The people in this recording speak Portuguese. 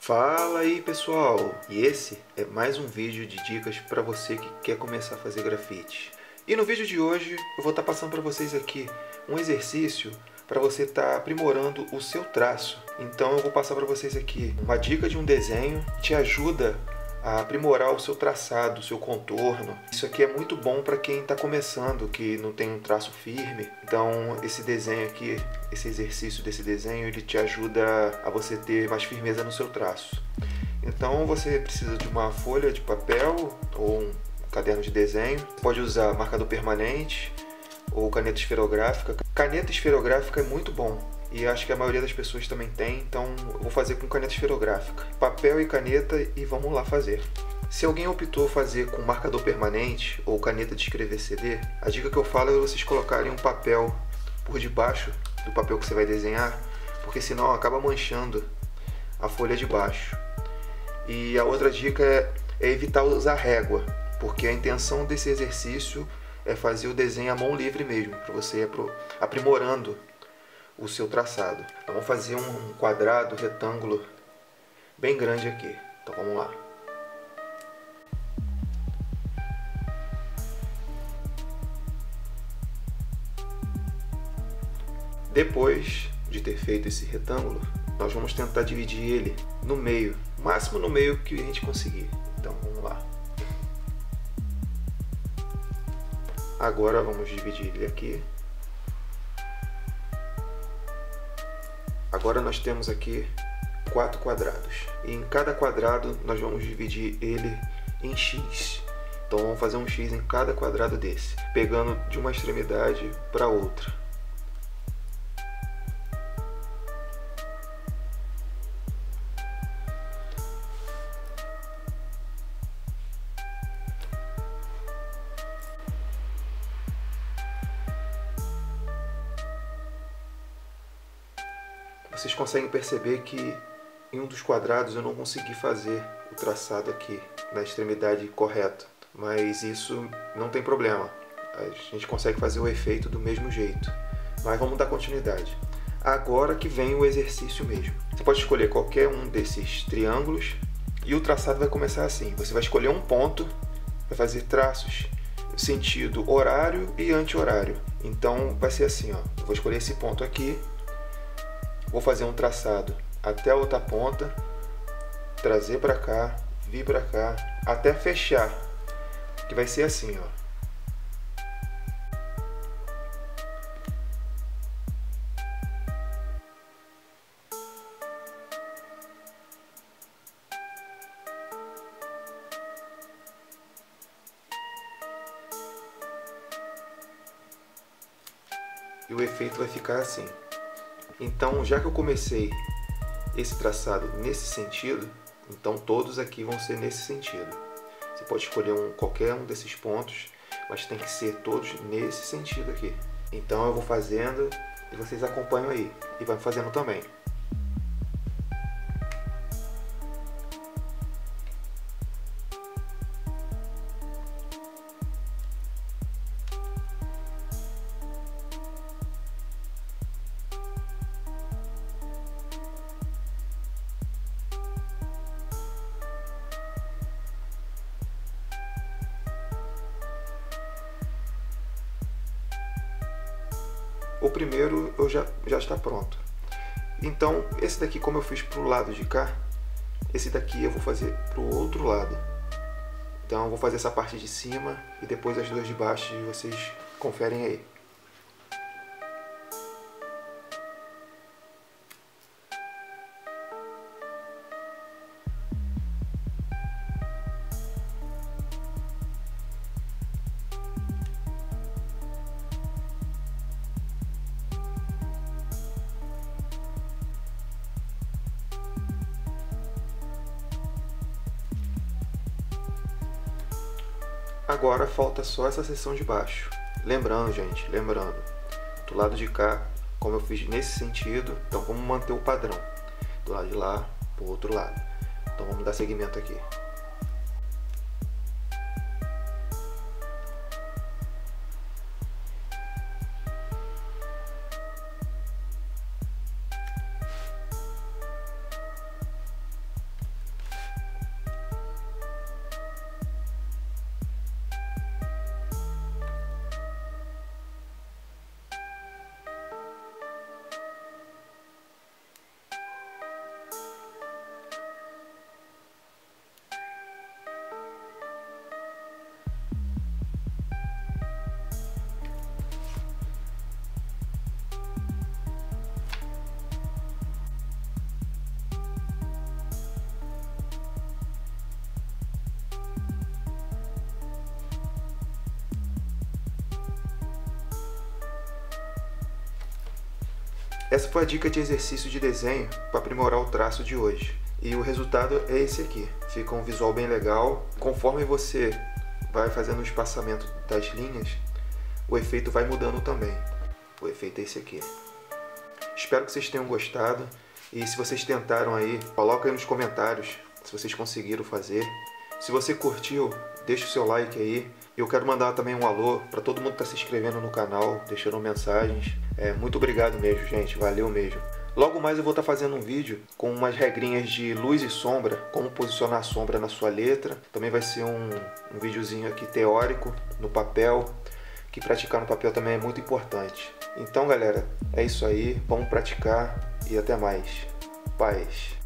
Fala aí pessoal, e esse é mais um vídeo de dicas para você que quer começar a fazer grafite. E no vídeo de hoje eu vou estar passando para vocês aqui um exercício para você estar aprimorando o seu traço. Então eu vou passar para vocês aqui uma dica de um desenho que te ajuda a aprimorar o seu traçado, o seu contorno. Isso aqui é muito bom para quem está começando, que não tem um traço firme. Então esse desenho aqui, esse exercício desse desenho, ele te ajuda a você ter mais firmeza no seu traço. Então você precisa de uma folha de papel ou um caderno de desenho. Você pode usar marcador permanente ou caneta esferográfica. Caneta esferográfica é muito bom e acho que a maioria das pessoas também tem, então eu vou fazer com caneta esferográfica. Papel e caneta e vamos lá fazer. Se alguém optou fazer com marcador permanente ou caneta de escrever CD, a dica que eu falo é vocês colocarem um papel por debaixo do papel que você vai desenhar, porque senão acaba manchando a folha de baixo. E a outra dica é evitar usar régua, porque a intenção desse exercício é fazer o desenho à mão livre mesmo, para você ir aprimorando o seu traçado. Então vamos fazer um quadrado, retângulo bem grande aqui. Então vamos lá. Depois de ter feito esse retângulo, nós vamos tentar dividir ele no meio, o máximo no meio que a gente conseguir. Então vamos lá. Agora vamos dividir ele aqui. Agora nós temos aqui 4 quadrados. E em cada quadrado nós vamos dividir ele em X. Então vamos fazer um X em cada quadrado desse, pegando de uma extremidade para outra. Vocês conseguem perceber que em um dos quadrados eu não consegui fazer o traçado aqui na extremidade correta, mas isso não tem problema, a gente consegue fazer o efeito do mesmo jeito. Mas vamos dar continuidade. Agora que vem o exercício mesmo. Você pode escolher qualquer um desses triângulos e o traçado vai começar assim. Você vai escolher um ponto, vai fazer traços sentido horário e anti-horário. Então vai ser assim, ó. Eu vou escolher esse ponto aqui. Vou fazer um traçado até a outra ponta, trazer para cá, vir para cá, até fechar, que vai ser assim, ó. E o efeito vai ficar assim. Então, já que eu comecei esse traçado nesse sentido, então todos aqui vão ser nesse sentido. Você pode escolher qualquer um desses pontos, mas tem que ser todos nesse sentido aqui. Então eu vou fazendo e vocês acompanham aí e vai fazendo também. O primeiro já está pronto. Então esse daqui, como eu fiz para o lado de cá, esse daqui eu vou fazer para o outro lado. Então eu vou fazer essa parte de cima e depois as duas de baixo e vocês conferem aí. Agora falta só essa seção de baixo. Lembrando, gente, do lado de cá, como eu fiz nesse sentido, então vamos manter o padrão. Do lado de lá, pro outro lado. Então vamos dar seguimento aqui. Essa foi a dica de exercício de desenho para aprimorar o traço de hoje. E o resultado é esse aqui. Fica um visual bem legal. Conforme você vai fazendo o espaçamento das linhas, o efeito vai mudando também. O efeito é esse aqui. Espero que vocês tenham gostado. E se vocês tentaram aí, coloca aí nos comentários se vocês conseguiram fazer. Se você curtiu, deixa o seu like aí. Eu quero mandar também um alô para todo mundo que está se inscrevendo no canal, deixando mensagens. Muito obrigado mesmo, gente. Valeu mesmo. Logo mais eu vou estar fazendo um vídeo com umas regrinhas de luz e sombra, como posicionar a sombra na sua letra. Também vai ser um videozinho aqui teórico no papel, que praticar no papel também é muito importante. Então, galera, é isso aí. Vamos praticar e até mais. Paz.